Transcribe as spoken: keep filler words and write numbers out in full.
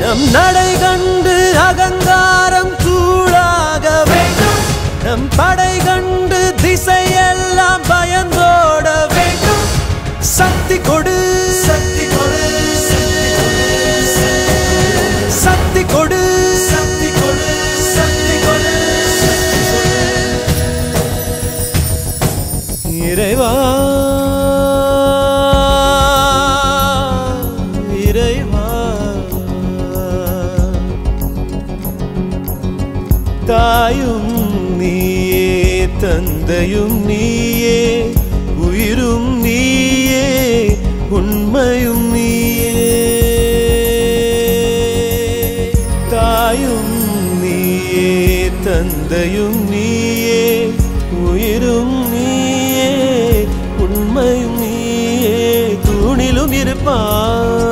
நம் நடை கண்டு அகங்காரம் தூளாக வேண்டும். நம் படை கண்டு திசையெல்லாம் பயந்தோட வேண்டும். சக்தி கொடு சக்தி கொடு சக்தி கொடு சக்தி கொடு சக்தி கொடு இறைவா இறைவா தாயும் நீயே தந்தையும் நீயே உயிரும் நீயே உண்மையும் நீயே. தாயும் நீயே தந்தையும் நீயே உயிரும் நீயே உண்மையும் நீயே. தூணிலும் இருப்பான்